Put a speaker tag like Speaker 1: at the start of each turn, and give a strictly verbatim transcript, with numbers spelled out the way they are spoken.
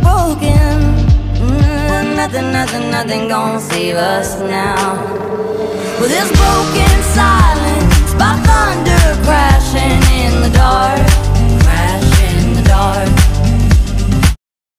Speaker 1: broken. Mm, nothing, nothing, nothing gonna save us now. Well, this broken